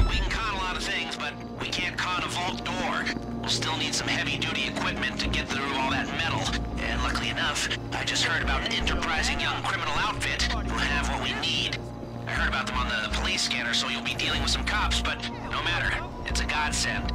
We can con a lot of things, but we can't con a vault door. We'll still need some heavy-duty equipment to get through all that metal. And luckily enough, I just heard about an enterprising young criminal outfit who have what we need. I heard about them on the police scanner, so you'll be dealing with some cops, but no matter. It's a godsend.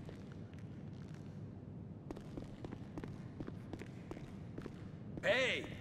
Hey,